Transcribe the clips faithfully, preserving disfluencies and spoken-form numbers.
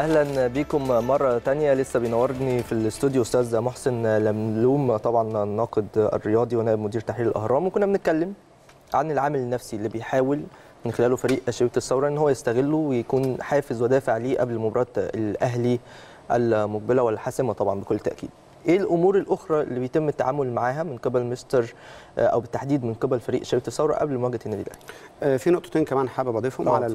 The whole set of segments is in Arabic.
اهلا بيكم مره تانية. لسه بينورني في الاستوديو استاذ محسن لملوم، طبعا الناقد الرياضي ونائب مدير تحرير الاهرام، وكنا بنتكلم عن العامل النفسي اللي بيحاول من خلاله فريق شبيبه الثوره ان هو يستغله ويكون حافز ودافع ليه قبل مباراه الاهلي المقبله والحاسمه طبعا بكل تاكيد. ايه الامور الاخرى اللي بيتم التعامل معاها من قبل مستر او بالتحديد من قبل فريق شبيبه الثوره قبل مواجهه النادي الاهلي؟ في نقطتين كمان حابب اضيفهم على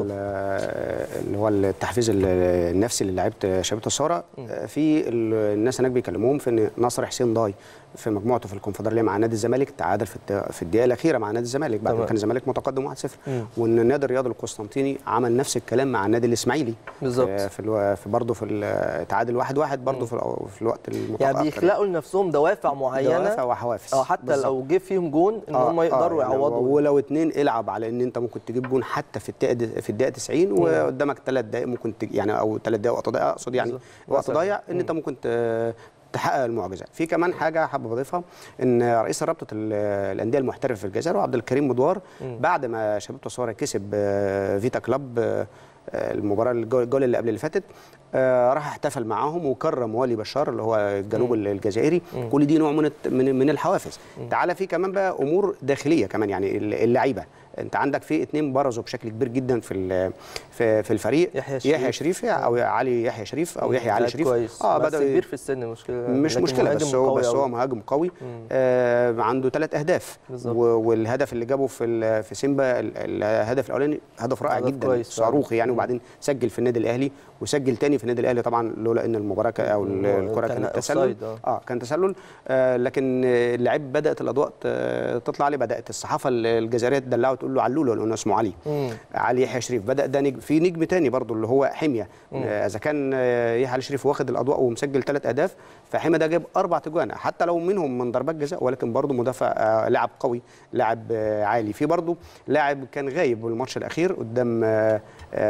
اللي هو التحفيز النفسي للاعيبه شبيبه الثوره. في الناس هناك بيكلموهم في ان نصر حسين ضاي في مجموعته في الكونفدراليه مع نادي الزمالك تعادل في الدقيقه الاخيره مع نادي الزمالك بعد ما كان الزمالك متقدم واحد صفر، وان النادي الرياضي القسطنطيني عمل نفس الكلام مع النادي الاسماعيلي بالظبط في في برضه في التعادل واحد واحد برضه في, في الوقت المتاخر. يعني بيخلقوا لنفسهم دوافع معينه، دوافع وحوافز اه حتى بالزبط. لو جه فيهم جون ان آه هم يقدروا آه يعوضوا، ولو اتنين العب على ان انت ممكن تجيب جون حتى في الدقيقه في الدقيقه تسعين وقدامك ثلاث دقائق ممكن يعني او ثلاث دقائق وقت ضايع، اقصد يعني وقت ضايع ان انت ممكن تحقق المعجزه. في كمان حاجه حابب اضيفها، ان رئيس رابطه الانديه المحترفه في الجزائر وعبد الكريم مدوار بعد ما شبيبه الثوره كسب فيتا كلاب المباراه الجوله اللي قبل اللي فاتت، راح احتفل معاهم وكرم والي بشار اللي هو الجنوب الجزائري. كل دي نوع من من الحوافز. تعالى في كمان بقى امور داخليه كمان، يعني اللعيبه انت عندك في اثنين برزوا بشكل كبير جدا في في في الفريق، يحيى شريف, يحيى شريف او علي يحيى شريف او يحيى علي شريف. كويس. اه بدا كبير في السن، مشكله مش مشكله بس هو بس هو مهاجم قوي. آه عنده ثلاث اهداف والهدف اللي جابه في في سيمبا الهدف الاولاني هدف رائع جدا صاروخي يعني، وبعدين سجل في النادي الاهلي وسجل تاني في النادي الاهلي طبعا لولا ان المباراه او الكره كانت تسلل. اه كان تسلل. آه لكن اللعيب بدات الاضواء تطلع عليه، بدات الصحافه الجزائريه تدلعه وتقول له علوله لانه اسمه علي. مم. علي يحيى شريف بدا ده نجم. في نجم تاني برضو اللي هو حميه. آه اذا كان يحيى علي شريف واخد الاضواء ومسجل ثلاث اهداف، فحميه ده جاب اربع تجوان حتى لو منهم من ضربات جزاء، ولكن برضو مدافع آه لاعب قوي، لاعب آه عالي. في برضو لاعب كان غايب الماتش الاخير قدام آه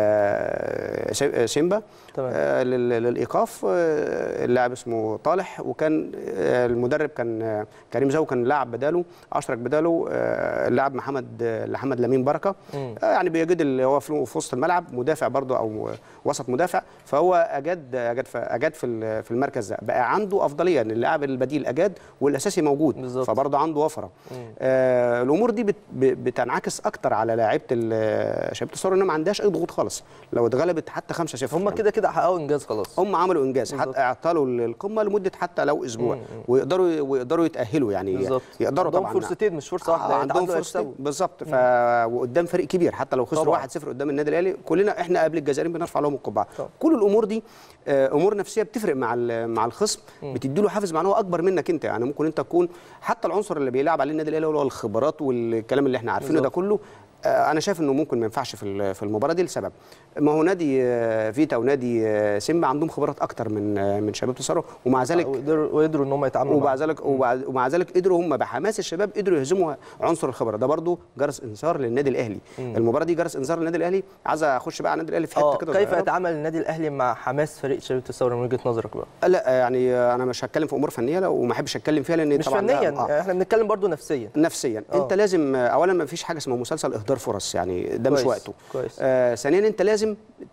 آه سيمبا آه للايقاف، آه اللاعب اسمه طالح، وكان آه المدرب كان آه كريم زاو كان لاعب بداله اشرك بداله آه اللاعب محمد آه محمد لمين بركه. آه يعني بيجد اللي هو في وسط الملعب مدافع برضه او وسط مدافع، فهو اجاد اجاد اجاد في في المركز ده، بقى عنده افضليه ان اللاعب البديل اجاد والاساسي موجود بالزبط. فبرضه عنده وفره. آه الامور دي بت بتنعكس اكتر على لاعيبه شبيبه الثوره انها ما عندهاش اي ضغوط خالص. لو اتغلبت حتى خمسة صفر هم كده كده حققوا انجاز خلاص، هم عملوا انجاز بالزبط. حتى اعطلوا القمه لمده حتى لو اسبوع مم. ويقدروا ويقدروا يتاهلوا يعني بالزبط. يقدروا طبعا عندهم فرصتين مش فرصه واحده. آه عندهم فرصتين بالظبط. ف وقدام فريق كبير حتى لو خسروا واحد صفر قدام النادي الاهلي، كلنا احنا قبل الجزائريين بنرفع لهم القبعه. كل الامور دي امور نفسيه بتفرق مع مع الخصم، بتدي له حافز معنوي اكبر منك انت. يعني ممكن انت تكون حتى العنصر اللي بيلعب عليه النادي الاهلي هو الخبرات والكلام اللي احنا عارفينه ده كله، انا شايف انه ممكن ما ينفعش في في المباراه دي لسبب، ما هو نادي فيتا ونادي سيمبا عندهم خبرات اكتر من من شباب الثوره، ومع ذلك وقدروا ان هم يتعاملوا ومع ذلك ومع ذلك قدروا هم بحماس الشباب قدروا يهزموا عنصر الخبره ده. برضو جرس انذار للنادي الاهلي. مم. المباراه دي جرس انذار للنادي الاهلي. عايز اخش بقى على النادي الاهلي في حته كده. كيف يتعامل النادي الاهلي مع حماس فريق شبيبه الثوره من وجهه نظرك بقى؟ لا يعني انا مش هتكلم في امور فنيه وما احبش اتكلم فيها لان مش طبعا فنيا آه. احنا بنتكلم برضو نفسيا. نفسيا أوه. انت لازم اولا ما فيش حاجه اسمها مسلسل اهدار فرص، يعني ده مش وقته. آه ثانيا انت لازم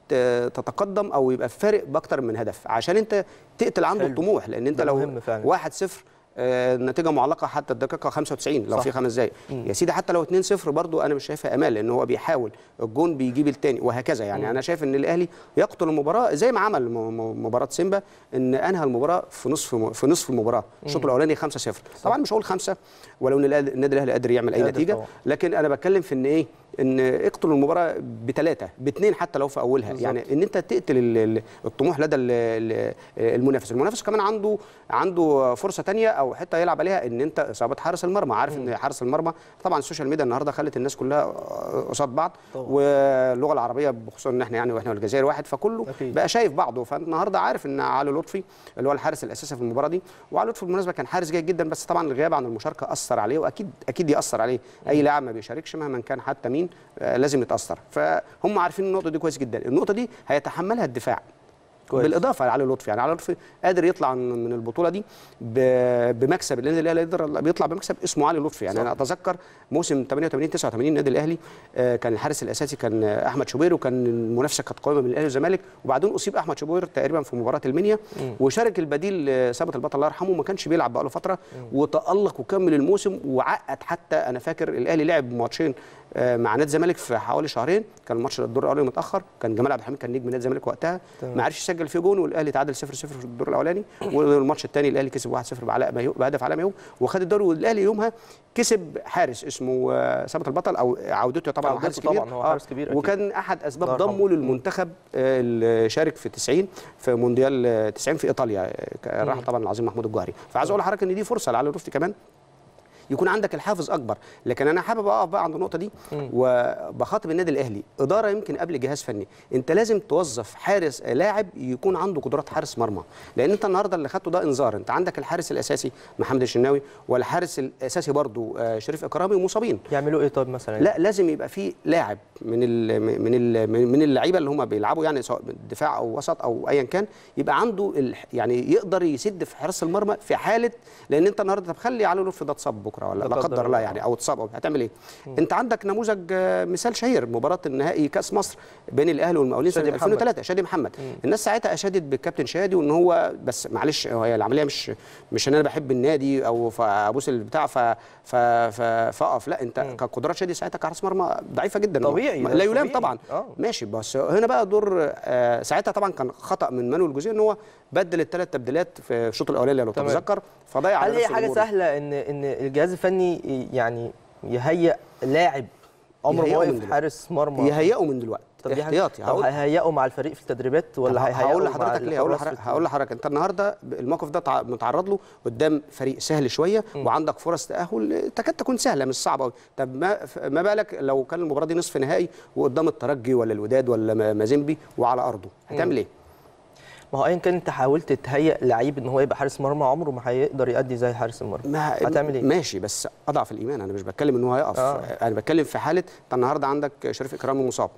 تتقدم او يبقى فارق باكتر من هدف عشان انت تقتل عنده حلو. الطموح، لان انت لو واحد صفر النتيجه معلقه حتى الدقيقه خمسة وتسعين لو صح. في خمس دقائق يا سيدي، حتى لو اتنين صفر برضو انا مش شايفها امال، لان هو بيحاول الجون بيجيب الثاني وهكذا. يعني مم. انا شايف ان الاهلي يقتل المباراه زي ما عمل مباراه سيمبا، ان انهى المباراه في نصف في نصف المباراه. الشوط الاولاني خمسة صفر، طبعا مش هقول خمسة ولو ان النادي الاهلي قادر يعمل اي نتيجه طبعا. لكن انا بتكلم في ان ايه، ان اقتل المباراه بثلاثه باثنين حتى لو في اولها بالزبط. يعني ان انت تقتل الطموح لدى المنافس. المنافس كمان عنده عنده فرصه ثانيه او حته يلعب عليها، ان انت اصابه حارس المرمى. عارف مم. ان حارس المرمى طبعا السوشيال ميديا النهارده خلت الناس كلها قصاد بعض طبعا. واللغه العربيه بخصوصا ان احنا يعني واحنا والجزائر واحد، فكله أكيد. بقى شايف بعضه. فالنهارده عارف ان علي لطفي اللي هو الحارس الاساسي في المباراه دي، وعلي لطفي بالمناسبه كان حارس جيد جدا، بس طبعا الغياب عن المشاركه اثر عليه، واكيد اكيد ياثر عليه. مم. اي لاعب ما بيشاركش مهما كان حتى مين آه لازم يتاثر. فهم عارفين النقطه دي كويس جدا. النقطه دي هيتحملها الدفاع. كويس. بالاضافه لعلي لطفي، يعني علي لطفي قادر يطلع من البطوله دي بمكسب، النادي الاهلي يقدر بيطلع بمكسب اسمه علي لطفي. يعني صح. انا اتذكر موسم ثمانية وثمانين تسعة وثمانين النادي الاهلي كان الحارس الاساسي كان احمد شوبير، وكان المنافسه كانت قويه بين الاهلي والزمالك، وبعدين اصيب احمد شوبير تقريبا في مباراه المنيا، وشارك البديل ثابت البطل الله يرحمه، ما كانش بيلعب بقى له فتره، وتالق وكمل الموسم وعقد. حتى انا فاكر الاهلي لعب ماتشين مع نادي الزمالك في حوالي شهرين، كان الماتش الدور الاولاني متاخر، كان جمال عبد الحميد كان نجم نادي الزمالك وقتها، ما عرفش يسجل فيه جون، والاهلي تعادل صفر صفر في الدور الاولاني، والماتش الثاني الاهلي كسب واحد صفر بعلاء ميهو بهدف علاء ميهو وخد الدوري. والاهلي يومها كسب حارس اسمه ثابت البطل، او عودته طبعا عودته حارس كبير، طبعا هو حارس كبير أكيد. وكان احد اسباب ضمه للمنتخب اللي شارك في تسعين في مونديال تسعين في ايطاليا، راح طبعا العظيم محمود الجوهري. فعايز اقول لحضرتك ان دي فرصه لعلي لطفي كمان يكون عندك الحافز اكبر. لكن انا حابب اقف بقى عند النقطه دي وبخاطب النادي الاهلي، اداره يمكن قبل جهاز فني، انت لازم توظف حارس لاعب يكون عنده قدرات حارس مرمى، لان انت النهارده اللي خدته ده انذار. انت عندك الحارس الاساسي محمد الشناوي والحارس الاساسي برضو شريف اكرامي مصابين. يعملوا ايه طيب مثلا؟ لا لازم يبقى في لاعب من ال من ال من اللعيبه اللي هم بيلعبوا، يعني سواء دفاع او وسط او ايا كان، يبقى عنده يعني يقدر يسد في حراسه المرمى في حاله، لان انت النهارده طب خلي علي لطفي ده اتصاب بكره ولا لا قدر الله يعني، او اتصاب او هتعمل ايه؟ مم. انت عندك نموذج مثال شهير، مباراه النهائي كاس مصر بين الاهلي والمقاولين سنه ألفين وثلاثة، شادي محمد. مم. الناس ساعتها اشادت بالكابتن شادي، وان هو بس معلش هي العمليه مش مش ان انا بحب النادي او ابوس البتاع فاقف، لا انت مم. كقدرات شادي ساعتها كحارس مرمى ضعيفه جدا طبيعي، لا يلام طبعا. أوه. ماشي، بس هنا بقى دور آه ساعتها طبعا كان خطا من مانويل جوزيه ان هو بدل الثلاث تبديلات في الشوط الاولاني لو تتذكر، فضيع. هل هي حاجه سهله ان ان الجهاز الفني يعني يهيئ لاعب عمره ما واقف حارس مرمى؟ يهيئه من دلوقتي احتياطي. طب هيهيئه مع الفريق في التدريبات ولا هيهيئه؟ هقول لحضرتك ليه، هقول لحضرتك هقول لحضرتك انت النهارده الموقف ده متعرض له قدام فريق سهل شويه م. وعندك فرص تاهل تكاد تكون سهله مش صعبه قوي. طب ما ما بالك لو كان المباراه دي نصف نهائي وقدام الترجي ولا الوداد ولا مازيمبي وعلى ارضه، هتعمل ايه؟ ما هو ايا كان انت حاولت تهيئ لعيب ان هو يبقى حارس مرمى، عمره ما هيقدر يؤدي زي حارس المرمى. هتعمل ايه؟ ماشي، بس اضعف الايمان. انا مش بتكلم ان هو هيقف، آه. انا بتكلم في حاله انت النهارده عندك شريف اكرامي مصاب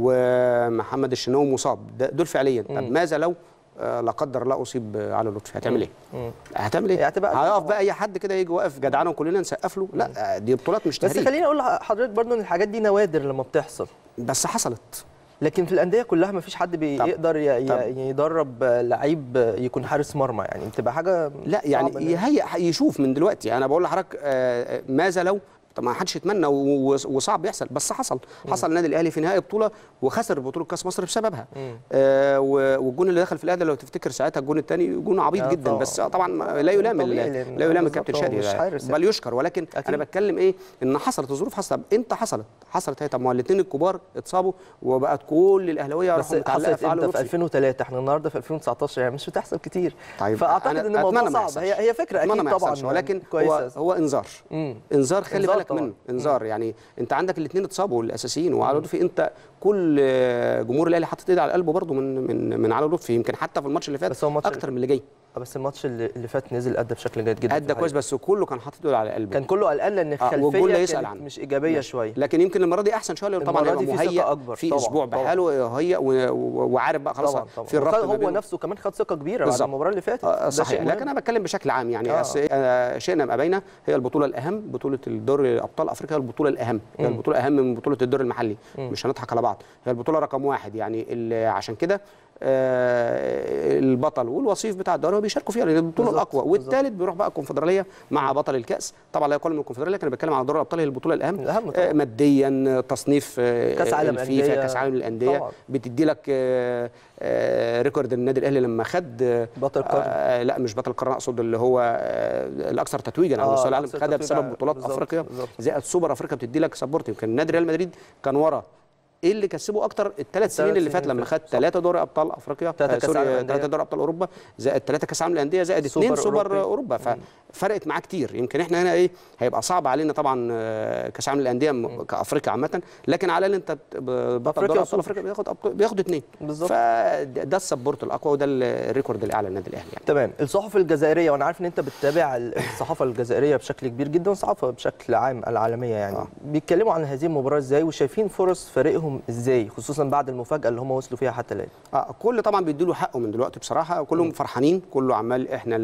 ومحمد الشناوي مصاب، دول فعليا. طب ماذا لو لا قدر الله اصيب علي لطفي، هتعمل ايه؟ مم. هتعمل ايه؟ هيقف بقى اي حد كده يجي واقف جدعانه وكلنا نسقف له؟ لا، دي بطولات مش تهريج. بس خليني اقول لحضرتك برضه ان الحاجات دي نوادر لما بتحصل، بس حصلت. لكن في الانديه كلها ما فيش حد بيقدر يدرب لعيب يكون حارس مرمى، يعني بتبقى حاجه لا يعني يهيئ يشوف من دلوقتي. انا بقول لحضرتك ماذا لو، طب ما حدش يتمنى وصعب يحصل، بس حصل. مم. حصل النادي الاهلي في نهائي بطوله وخسر بطوله كاس مصر بسببها. آه والجون اللي دخل في الاهلي لو تفتكر ساعتها الجون الثاني جون عبيط جدا طبعا. بس طبعا لا يلام لا يلام الكابتن شادي بل يشكر، ولكن أكيد. انا بتكلم ايه ان حصلت الظروف، حصلت امتى حصلت حصلت هي طب ما الاثنين الكبار اتصابوا وبقت كل الاهلاويه بس حصلت امتى؟ في ألفين وثلاثة، احنا النهارده في ألفين وتسعتاشر، يعني مش بتحصل كتير. طيب فاعتقد ان الموضوع صعب. هي هي فكره اكيد طبعا، ولكن هو هو انذار انذار خلي بالك منه، انذار. يعني انت عندك الاثنين اتصابوا الاساسيين وعلى لطفي، انت كل جمهور الاهلي حاطط ايده على قلبه برضه من من من على لطفي، يمكن حتى في الماتش اللي فات اكتر من اللي جاي. بس الماتش اللي فات نزل ادى بشكل جيد جدا، ادى كويس، بس كله كان حاطط ايده على قلبه، كان كله قلقان لان الخلفيه كانت مش ايجابيه شويه. لكن يمكن المره دي احسن شويه، طبعا هيبقى مهيأ في اسبوع بحاله هيئ وعارف بقى خلاص في الربط. هو نفسه كمان خد ثقه كبيره بعد المباراه اللي فاتت. آه صحيح، لكن انا بتكلم بشكل عام يعني آه. شئنا ام ابينا هي البطوله الاهم، بطوله الدوري ابطال افريقيا البطوله الاهم، هي البطوله اهم من بطوله الدوري المحلي. مم. مش هنضحك على بعض، هي البطوله رقم واحد يعني. عشان كده آه البطل والوصيف بتاع الدوري بيشاركوا فيها، لان البطوله الاقوى، والثالث بيروح بقى الكونفدراليه مع بطل الكاس. طبعا لا يقل من الكونفدراليه، لكن انا بتكلم على دوري الابطال، هي البطوله الاهم, الأهم آه ماديا، تصنيف آه كاس عالم الفيفا، كاس عالم للانديه، بتدي لك آه آه ريكورد النادي الاهلي لما خد آه بطل القرن. آه لا مش بطل القرن، اقصد اللي هو آه الاكثر تتويجا على مستوى العالم، خدها بسبب بطولات بالزبط. افريقيا زائد سوبر افريقيا، بتدي لك سبورت. يمكن النادي ريال مدريد كان ورا ايه اللي كسبه اكتر الثلاث سنين اللي فات، لما خد ثلاثه دوري ابطال افريقيا، سوري ثلاثه دوري ابطال اوروبا زائد ثلاثه كاس عالم للانديه زائد اثنين سوبر اوروبا، ففرقت معاه كتير. يمكن احنا هنا ايه هيبقى صعب علينا طبعا كاس عالم للانديه كافريقيا عامه، لكن على اللي انت بطل دوري ابطال افريقيا بياخد بياخد اثنين بالظبط، فده السبورت الاقوى وده الريكورد الاعلى للنادي الاهلي يعني. تمام. الصحف الجزائريه، وانا عارف ان انت بتتابع الصحافه الجزائريه بشكل كبير جدا والصحافه بشكل عام العالميه يعني، آه. بيتكلموا عن هذه المباراه ازاي وشايفين فرص فريقهم عليهم ازاي خصوصا بعد المفاجاه اللي هم وصلوا فيها حتى الان؟ اه كل طبعا بيدوا له حقه من دلوقتي بصراحه، كلهم فرحانين، كله عمال احنا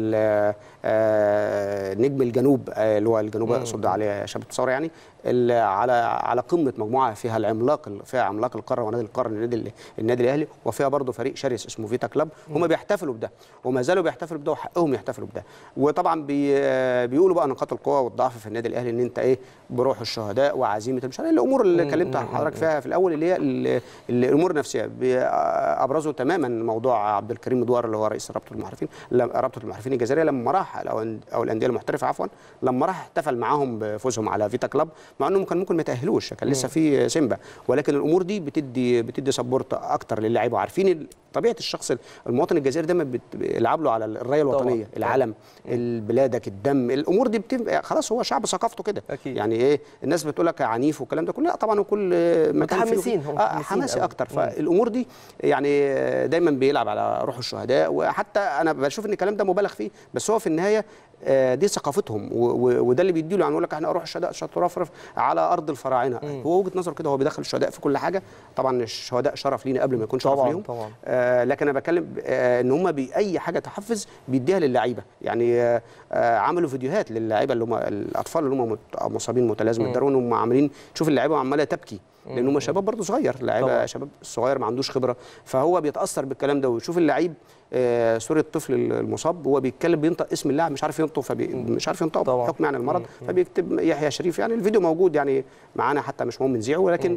آه نجم الجنوب آه اللي هو الجنوب اقصد عليه شباب الثوره يعني على على قمه مجموعه فيها العملاق فيها عملاق القاره ونادي القرن النادي النادي الاهلي، وفيها برضه فريق شرس اسمه فيتا كلاب، هم بيحتفلوا بده وما زالوا بيحتفلوا بده وحقهم يحتفلوا بده. وطبعا بي بيقولوا بقى نقاط القوه والضعف في النادي الاهلي، ان انت ايه بروح الشهداء وعزيمه مش عارف الامور اللي كلمت حضرتك فيها في الاول اللي هي الامور النفسيه. ابرزوا تماما موضوع عبد الكريم مدوار اللي هو رئيس رابطه المحترفين رابطه المحترفين الجزائريه لما راح او الانديه المحترفه عفوا لما راح احتفل معاهم بفوزهم على فيتا كلاب، مع انهم كان ممكن ما يتاهلوش، كان لسه في سيمبا، ولكن الامور دي بتدي بتدي سبورت اكتر للاعيبه، وعارفين طبيعه الشخص المواطن الجزائري دايما بيلعب له على الرايه الوطنيه، العلم، بلادك، الدم، الامور دي بتبقى خلاص هو شعب ثقافته كده. يعني ايه الناس بتقول لك عنيف والكلام ده كله، لا طبعا وكل مكان متحمسين هم آه حماسي اكتر، فالامور دي يعني دايما بيلعب على روح الشهداء. وحتى انا بشوف ان الكلام ده مبالغ فيه، بس هو في النهايه دي ثقافتهم، وده اللي بيديله يعني يقول لك احنا روح الشهداء ترفرف على ارض الفراعنه. مم. هو وجهه نظره كده، هو بيدخل الشهداء في كل حاجه. طبعا الشهداء شرف لينا قبل ما يكون شرف ليهم طبعا. آه لكن انا بتكلم آه ان هم باي حاجه تحفز بيديها للعيبه. يعني آه عملوا فيديوهات للعيبه اللي هم الاطفال اللي هم مصابين متلازمه الدرون، هم عاملين تشوف اللعيبه عماله تبكي لان هم شباب برضه صغير، لعيبه شباب صغير ما عندوش خبره، فهو بيتاثر بالكلام ده ويشوف اللعيب آه صوره الطفل المصاب وهو بيتكلم بينطق اسم اللاعب مش عارف ينطق فبي... مش عارف ينطق بحكم يعني المرض، مم. فبيكتب يحيى شريف. يعني الفيديو موجود يعني معانا حتى مش مهم نذيعه، ولكن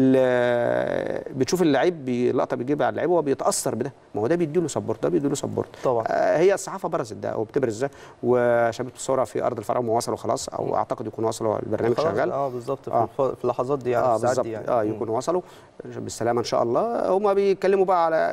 بتشوف اللعيب لقطه بيجيبها على اللعيب وهو بيتاثر بده، ما هو ده بيديله سبورت، ده بيديله سبورت طبعا. آه هي الصحافه برزت ده او بتبرز ده، وشباب الثوره في ارض الفرع وصلوا خلاص او مم. اعتقد يكونوا وصلوا، البرنامج شغال اه بالظبط في, آه. في اللحظات دي يعني اه بالظبط يعني. اه يكونوا وصلوا بالسلامه ان شاء الله. هم بيتكلموا بقى على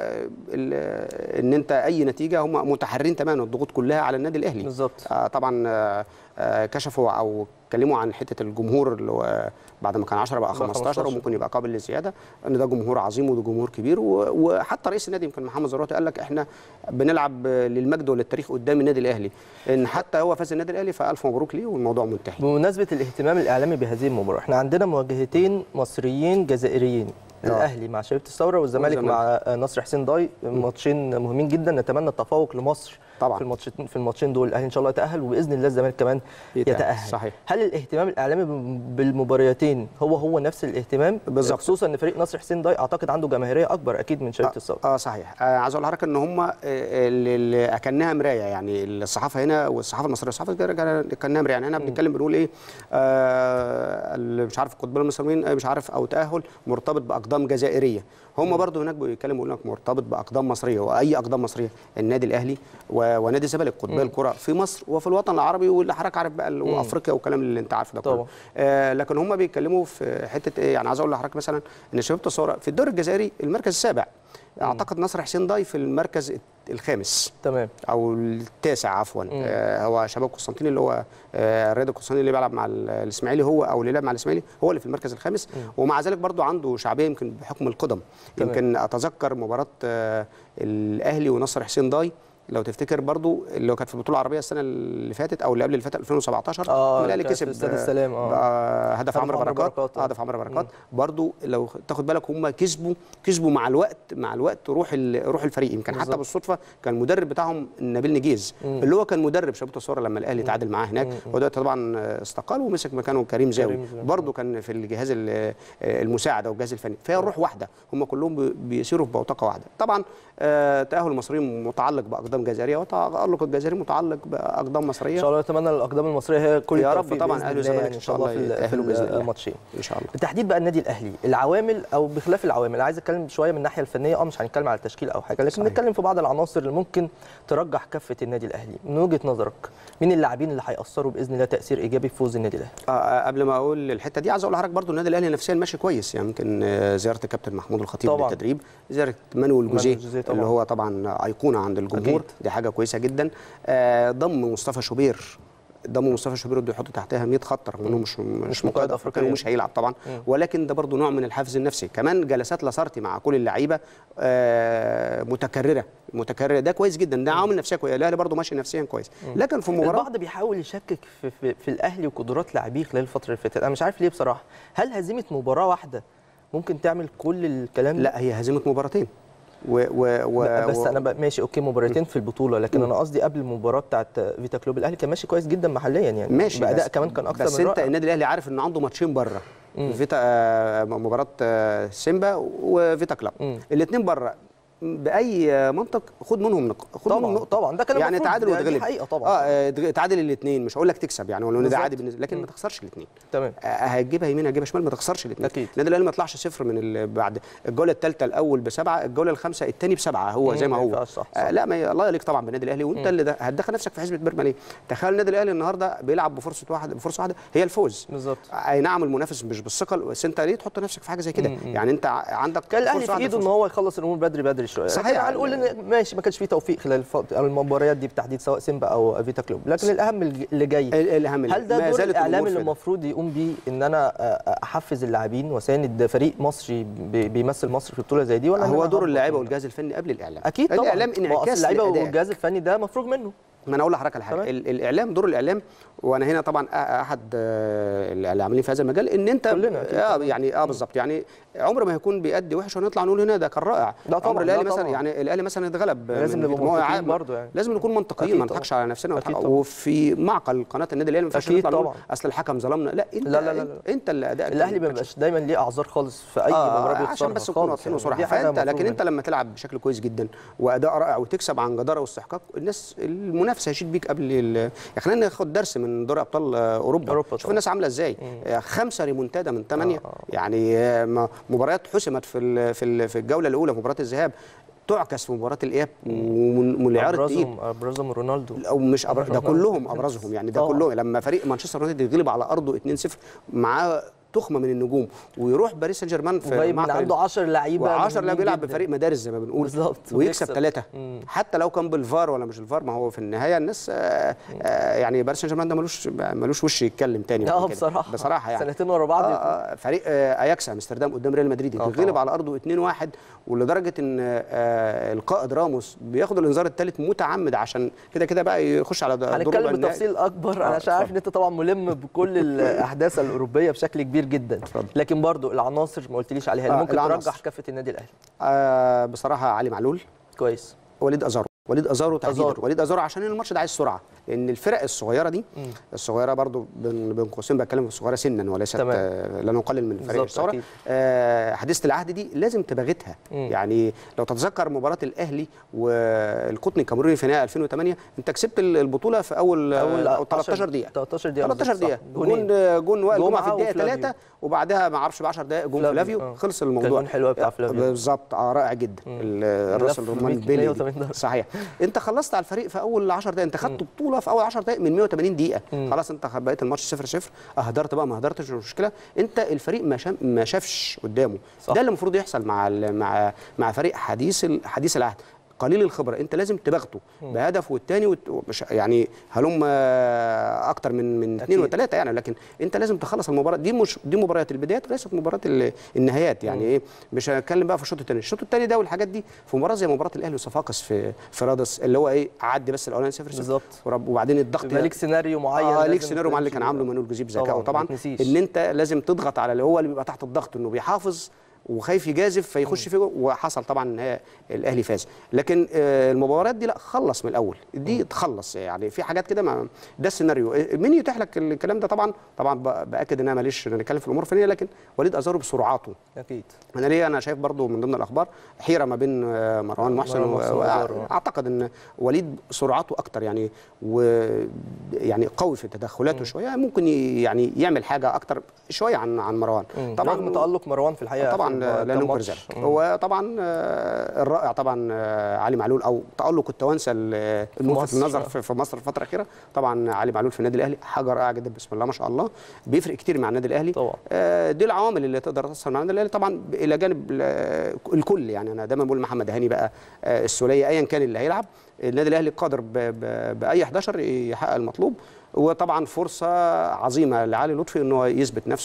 ان انت اي نتيجه هم متحرين تماما، الضغوط كلها على النادي الاهلي بالظبط. آه طبعا آه كشفوا او اتكلموا عن حته الجمهور اللي هو بعد ما كان عشرة بقى خمستاشر وممكن يبقى قابل للزياده، ان ده جمهور عظيم وده جمهور كبير. وحتى رئيس النادي يمكن محمد زرواتي قال لك احنا بنلعب للمجد وللتاريخ قدام النادي الاهلي، ان حتى هو فاز النادي الاهلي فالف مبروك ليه والموضوع منتهي. بمناسبه الاهتمام الاعلامي بهذه المباراه، احنا عندنا مواجهتين مصريين جزائريين، الاهلي مع شبيبه الثوره والزمالك مع نصر حسين داي، ماتشين مهمين جدا، نتمنى التفوق لمصر طبعا في الماتشين في الماتشين دول. الاهلي ان شاء الله يتاهل وباذن الله الزمالك كمان يتأهل. يتاهل صحيح. هل الاهتمام الاعلامي بالمباريتين هو هو نفس الاهتمام بالظبط، خصوصا ان فريق نصر حسين داي اعتقد عنده جماهيريه اكبر اكيد من شبيبه الثوره؟ اه صحيح. آه عايز اقول لحضرتك ان هم اللي اكنها مرايه، يعني الصحافه هنا والصحافه المصريه الصحافه كانها مرايه، يعني هنا بنتكلم بنقول ايه آه مش عارف القطبين المصريين مش عارف او تاهل مرتبط باقدام جزائريه، هم برضه هناك بيتكلموا يقول لك مرتبط باقدام مصريه، واي اقدام مصريه؟ النادي الاهلي ونادي الزمالك قطبي الكره في مصر وفي الوطن العربي واللي حضرتك عارف بقى وافريقيا والكلام اللي انت عارفه ده كله. آه لكن هم بيتكلموا في حته ايه، يعني عايز اقول لحضرتك مثلا ان شبيبه الثوره في الدوري الجزائري المركز السابع، اعتقد نصر حسين داي في المركز الخامس تمام او التاسع عفوا. آه هو شباب قسنطين اللي هو آه الرياض القسنطيني اللي بيلعب مع الاسماعيلي هو او اللي لعب مع الاسماعيلي هو اللي في المركز الخامس. مم. ومع ذلك برضه عنده شعبيه يمكن بحكم القدم. تمام. يمكن اتذكر مباراه آه الاهلي ونصر حسين داي لو تفتكر برضو اللي كانت في البطوله العربيه السنه اللي فاتت او اللي قبل اللي فاتت ألفين وسبعتاشر اه الاهلي كسب استاد السلام اه هدف عمرو بركات اه هدف عمرو بركات برضو لو تاخد بالك هم كسبوا كسبوا مع الوقت مع الوقت روح روح الفريق. يمكن بالزبط. حتى بالصدفه كان المدرب بتاعهم نبيل نجيز مم. اللي هو كان مدرب شبيبه الثوره لما الاهلي تعادل معاه هناك، ودلوقتي طبعا استقال ومسك مكانه كريم زاوي برضو كان في الجهاز المساعد او الجهاز الفني، فهي الروح واحده، هم كلهم بيسيروا في بوتقه واحده. طبعا آه تاهل المصريين متعلق باقدام جزائريه وتالق الجزائري متعلق باقدام مصريه. ان شاء الله نتمنى الاقدام المصريه هي كل يا رب طبعا اهلي وزمالك ان شاء الله يتاهلوا باذن الله الماتشين ان شاء الله. بالتحديد بقى النادي الاهلي، العوامل او بخلاف العوامل عايز اتكلم شويه من الناحيه الفنيه، اه مش هنتكلم على التشكيل او حاجه، لكن نتكلم في بعض العناصر اللي ممكن ترجح كفه النادي الاهلي من وجهه نظرك. مين اللاعبين اللي هيأثروا باذن الله تاثير ايجابي في فوز النادي الاهلي؟ آه قبل ما اقول الحته دي عايز اقول لحضرتك برضو النادي الاهلي نفسيا ماشي كويس، يعني يمكن زياره الكابتن محمود الخطيب طبعا. للتدريب، زياره مانويل جوزيه اللي هو طبعا ايقونه عند الجمهور، دي حاجه كويسه جدا. آه ضم مصطفى شوبير ضم مصطفى شوبير ده يحط تحتها مية خط رغم انه مش مش مقيد افريقيا ومش هيلعب طبعا، مم. ولكن ده برضه نوع من الحافز النفسي. كمان جلسات لاسارتي مع كل اللعيبه آه متكرره متكرره ده كويس جدا، ده عامل نفسيه كويس. الاهلي برضه ماشي نفسيا كويس، لكن في المباراه البعض بيحاول يشكك في, في, في الاهلي وقدرات لاعبيه خلال الفتره اللي فاتت، انا مش عارف ليه بصراحه. هل هزيمه مباراه واحده ممكن تعمل كل الكلام ده؟ لا، هي هزيمه مباراتين و و و بس و... انا ماشي اوكي مباراتين في البطوله، لكن م. انا قصدي قبل المباراه بتاعت فيتا كلوب الاهلي كان ماشي كويس جدا محليا يعني، ماشي، باداء كمان كان اكتر بس من انت رائع. النادي الاهلي عارف انه عنده ماتشين بره، فيتا مباراه سيمبا وفيتا كلوب، الاثنين بره، باي منطق خد منهم نقطه، خد منهم نقطه طبعا، ده كلام يعني تعادل وتغلب، حقيقه طبعا اه تعادل الاثنين، مش هقول لك تكسب يعني، ولا ده عادي بالنسبه، لكن ما تخسرش الاثنين، تمام، هتجيبها يمين هتجيبها شمال، ما تخسرش الاثنين. اكيد النادي الاهلي ما طلعش صفر من بعد الجوله الثالثه الاول بسبعه، الجوله الخامسه الثاني بسبعه، هو زي ما هو. صح صح. آه لا، ما الله يليق طبعا بالنادي الاهلي، وانت اللي هتدخل نفسك في حزب بيرما ليه؟ تخيل النادي الاهلي النهارده بيلعب بفرصه واحده بفرصه واحده هي الفوز بالظبط. اي نعم المنافس مش بالثقه، بس انت ليه تحط نفسك في حاجه زي كده؟ يعني انت عندك كان الاهلي في ايده ان هو يخلص الامور بدري بدري شويه، صحيح. هنقول ان ماشي ما كانش فيه توفيق خلال المباريات دي بالتحديد سواء سيمبا او فيتا كلوب، لكن الاهم اللي جاي، الاهم هل ده دور الاعلام اللي المفروض يقوم بيه، ان انا احفز اللاعبين واساند فريق مصري بيمثل مصر في بطوله زي دي، ولا هو دور اللاعيبه والجهاز الفني قبل الاعلام؟ اكيد طبعا، الاعلام انعكاس اللعيبه والجهاز الفني ده مفروغ منه. ما انا اقول لحضرتك على حاجه، الاعلام دور الاعلام، وانا هنا طبعا احد اللي عاملين في هذا المجال، ان انت كلنا اه يعني اه بالظبط، يعني عمر ما هيكون بيأدي وحش ونطلع نقول هنا ده كان رائع. لا طبعا، الاهلي مثلا يعني الاهلي مثلا اتغلب، لازم نبقى منطقيين برضه يعني، لازم نكون منطقيين، ما نضحكش على نفسنا، وفي معقل قناه النادي الاهلي ما ينفعش نطلع نقول اصل الحكم ظلمنا، لا انت لا لا لا لا. انت اللي ادائك الاهلي ما بيبقاش دايما ليه اعذار خالص في اي آه مباراه بيخسرها، عشان بس نكون واضحين وصراحه، فانت لكن انت لما تلعب بشكل كويس جدا واداء رائع وتكسب عن جداره واستحقاق، الناس المنافس هيشيد بيك قبل ال... خلينا ناخد درس من دوري ابطال اوروبا, أوروبا شوف الناس عامله ازاي، مم. خمسه ريمونتادا من ثمانيه، آه. يعني مباريات حسمت في في في الجوله الاولى، مباراه الذهاب تعكس في مباراه الاياب والعيار التقيل، ابرزهم رونالدو او مش أبر... ده كلهم ابرزهم يعني، ده كلهم لما فريق مانشستر يونايتد يتغلب على ارضه اتنين صفر معاه تخمه من النجوم، ويروح باريس سان جيرمان في معقل عنده عشرة لعيبه وعشرة لعيبه بيلعب بفريق مدارس زي ما بنقول بالظبط، ويكسب ثلاثه، حتى لو كان بالفار ولا مش الفار، ما هو في النهايه الناس آآ آآ يعني باريس سان جيرمان ده ملوش ملوش وش يتكلم تاني اه بصراحه بصراحه يعني سنتين ورا بعض. آه آه فريق اياكس امستردام قدام ريال مدريد يتغلب على ارضه اتنين واحد، ولدرجه ان القائد راموس بياخد الانذار الثالث متعمد عشان كده كده بقى يخش على دور هنتكلم بالتفصيل اكبر. انا عشان عارف ان انت طبعا ملم بكل الاحداث الاوروبيه بشكل كبير جدا، لكن برضو العناصر ما قلتليش عليها اللي آه ممكن ترجح كفه النادي الاهلي. آه بصراحه علي معلول كويس، وليد ازارو وليد ازارو تحديدا، وليد ازارو عشان الماتش ده عايز سرعه، لان الفرق الصغيره دي مم. الصغيره برضو بين قوسين بتكلم في الصغيره سنا وليست آه لا نقلل من فريق الصغيره، آه حديثه العهد دي لازم تباغتها، يعني لو تتذكر مباراه الاهلي والقطني الكاميروني في نهائي ألفين وثمانية، انت كسبت البطوله في اول, أول أو تلتاشر دقيقه تلتاشر دقيقه تلتاشر دقيقه جون جون وائل جمعه في الدقيقه ثلاثة، وبعدها ما اعرفش ب عشر دقائق جون فلافيو، آه. خلص الموضوع. كان حلو بتاع فلافيو بالظبط، اه رائع جدا الراس الروماني البيلي صحيح. انت خلصت على الفريق في اول عشر دقائق، انت خدت بطوله في اول عشر دقائق من مية وتمانين دقيقه، مم. خلاص انت بقيت الماتش صفر صفر، اهدرت بقى ما اهدرتش مش مشكله، انت الفريق ما شاف ما شافش قدامه، صح. ده اللي المفروض يحصل مع مع مع فريق حديث حديث العهد قليل الخبره، انت لازم تباغته بهدف والثاني وت... يعني هلم اكتر من من اثنين وثلاثه يعني، لكن انت لازم تخلص المباراه دي، مش دي مباريات البدايات وليست مباريات النهايات يعني. ايه مش هنتكلم بقى في الشوط الثاني، الشوط الثاني ده والحاجات دي في مباراه زي مباراه الاهلي وصفاقس في في رادس اللي هو ايه عدي بس الاولاني صفر بالظبط، وبعدين الضغط ليك سيناريو معين، اه ليك سيناريو معين اللي كان عامله مانويل جوزيه بذكاء طبعا، ان انت لازم تضغط على اللي هو اللي بيبقى تحت الضغط، انه بيحافظ وخايف يجازف فيخش فيه، وحصل طبعا ان الاهلي فاز، لكن المباريات دي لا خلص من الاول، دي تخلص يعني في حاجات كده، ده السيناريو مين يتيح لك الكلام ده. طبعا طبعا باكد ان انا ماليش نتكلم في الامور الفنيه، لكن وليد ازارو بسرعاته اكيد، انا ليه انا شايف برضو من ضمن الاخبار حيره ما بين مروان محسن واعتقد ان وليد سرعته اكتر يعني، ويعني قوي في تدخلاته شويه، ممكن يعني يعمل حاجه اكتر شويه عن عن مروان. طبعا رغم تالق مروان في الحقيقه طبعا لا ننكر ذلك، هو طبعا الرائع طبعا علي معلول او تالق التوانسه الملفت للنظر في مصر الفتره الاخيره، طبعا علي معلول في النادي الاهلي حاجه رائعه جدا بسم الله ما شاء الله، بيفرق كتير مع النادي الاهلي طبعا. دي العوامل اللي تقدر تصل مع النادي الاهلي طبعا، الى جانب الكل يعني. انا دايما بقول محمد هاني بقى السوليه ايا كان اللي هيلعب، النادي الاهلي قادر باي حداشر يحقق المطلوب، وطبعا فرصه عظيمه لعلي لطفي انه يثبت نفسه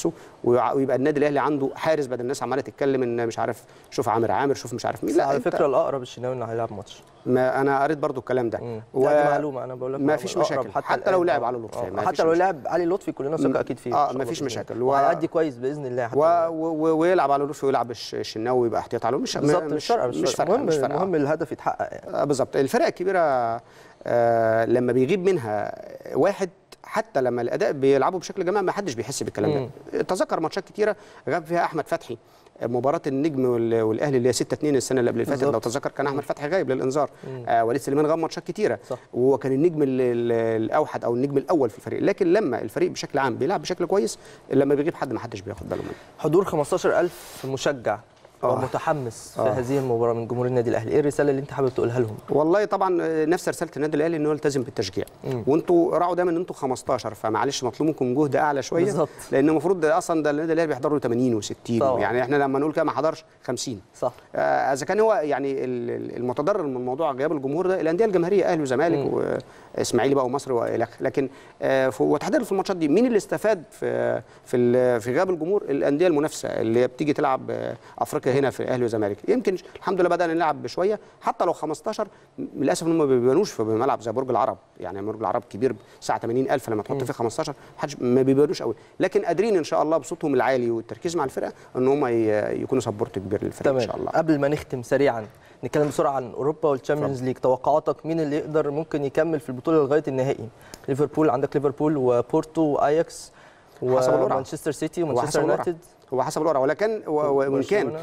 ويبقى النادي الاهلي عنده حارس، بدل الناس عماله تتكلم ان مش عارف شوف عامر عامر شوف مش عارف مين. لا على فكره الاقرب الشناوي انه هيلعب ماتش. ما انا قريت برضو الكلام ده و... دي معلومه انا بقول لك ما فيش مشاكل حتى, حتى لو لعب علي لطفي، حتى لو لعب علي لطفي كلنا ثقه اكيد فيه. اه ما فيش مشاكل وهيأدي كويس باذن الله. حتى و... و... ويلعب علي لطفي ويلعب الشناوي ويبقى احتياط عليه. مش بالظبط مش فارقه مش فارقه المهم المهم الهدف يتحقق يعني. آه بالظبط. الفرق الكبيره آه لما بيغيب منها واحد حتى لما الاداء بيلعبوا بشكل جماعي ما حدش بيحس بالكلام ده. تذكر ماتشات كتيره غاب فيها احمد فتحي، مباراه النجم والاهلي اللي هي ستة اتنين السنه اللي قبل اللي فاتت لو تذكر كان احمد فتحي غايب للانذار. آه وليد سليمان غاب ماتشات كتيره وهو كان النجم الاوحد او النجم الاول في الفريق، لكن لما الفريق بشكل عام بيلعب بشكل كويس لما بيغيب حد ما حدش بياخد باله منه. حضور خمستاشر ألف مشجع ومتحمس في آه. هذه المباراه من جمهور النادي الاهلي، ايه الرساله اللي انت حابب تقولها لهم؟ والله طبعا نفس رساله النادي الاهلي ان هو يلتزم بالتشجيع، وانتوا راعوا دايما ان انتوا خمستاشر فمعلش مطلوب منكم جهد اعلى شويه بالظبط، لان المفروض اصلا ده النادي الاهلي بيحضر له تمانين وستين يعني احنا لما نقول كده ما حضرش خمسين صح. آه اذا كان هو يعني المتضرر من موضوع غياب الجمهور ده الانديه الجماهيريه اهلي وزمالك واسماعيلي بقى ومصر والى اخره، لكن آه وتحديدا في الماتشات دي مين اللي استفاد في في في غياب الجمهور؟ الانديه المنافسه اللي بتيجي تلعب افريقيا هنا في اهلي وزمالك. يمكن الحمد لله بدأنا نلعب بشويه حتى لو خمستاشر، للاسف هم ما بيبانوش في ملعب زي برج العرب، يعني برج العرب كبير ساعه تمانين ألف لما تحط فيه خمستاشر ما بيبانوش قوي، لكن قادرين ان شاء الله بصوتهم العالي والتركيز مع الفرقه ان هم يكونوا سبورت كبير للفريق ان شاء الله. قبل ما نختم سريعا نتكلم بسرعه عن اوروبا والتشامبيونز ليج، توقعاتك مين اللي يقدر ممكن يكمل في البطوله لغايه النهائي؟ ليفربول، عندك ليفربول وبورتو واياكس ومانشستر سيتي ومانشستر يونايتد. هو حسب القرعه، ولكن وان كان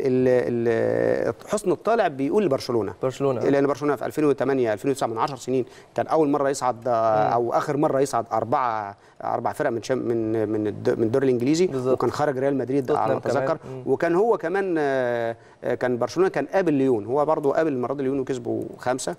حسن الطالع بيقول لبرشلونه برشلونه لان برشلونه في ألفين وتمانية ألفين وتسعة من عشر سنين كان اول مره يصعد او اخر مره يصعد اربعه اربع فرق من من من من الدوري الانجليزي بالزبط. وكان خرج ريال مدريد على ما اتذكر، وكان هو كمان كان برشلونه كان قابل ليون، هو برضه قابل المره دي ليون وكسبوا خمسه،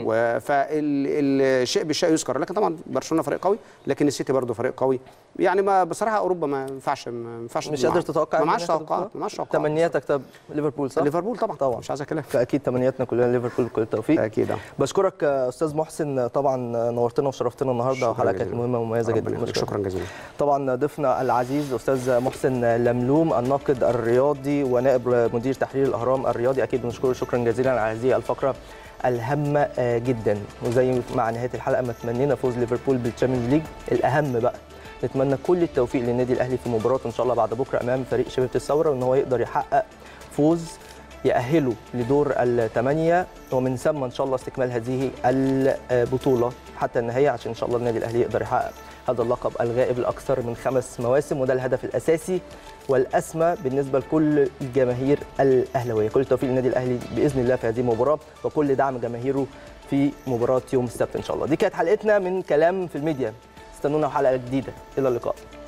فالشيء بالشيء يذكر، لكن طبعا برشلونه فريق قوي لكن السيتي برضه فريق قوي يعني. ما بصراحه اوروبا ما ينفعش ما ينفعش مش قادر تتوقع، ما معاش توقعات ما معاش توقعات. تمنياتك طب ليفربول صح؟ ليفربول طبعا طبعا مش عايز كلام، فاكيد تمنياتنا كلنا ليفربول بكل التوفيق اكيد. بشكرك استاذ محسن، طبعا نورتنا وشرفتنا النهارده وحلقه كانت مهمه ومميزه جدا. شكرا جزيلا. طبعا ضيفنا العزيز استاذ محسن لملوم الناقد الرياضي ونائب مدير تحرير الاهرام الرياضي، اكيد بنشكره شكرا جزيلا على هذه الفقره الهامه جدا. وزي مع نهايه الحلقه ما تمنينا فوز ليفربول بالتشامبيونز ليج، الاهم بقى نتمنى كل التوفيق للنادي الاهلي في مباراته ان شاء الله بعد بكره امام فريق شبيبه الثوره، وان هو يقدر يحقق فوز يأهله لدور الثمانيه، ومن ثم ان شاء الله استكمال هذه البطوله حتى النهايه عشان ان شاء الله النادي الاهلي يقدر يحقق هذا اللقب الغائب لاكثر من خمس مواسم، وده الهدف الاساسي والاسمى بالنسبه لكل الجماهير الاهلاويه. كل التوفيق للنادي الاهلي باذن الله في هذه المباراه وكل دعم جماهيره في مباراه يوم السبت ان شاء الله. دي كانت حلقتنا من كلام في الميديا، استنونا في حلقه جديده، الى اللقاء.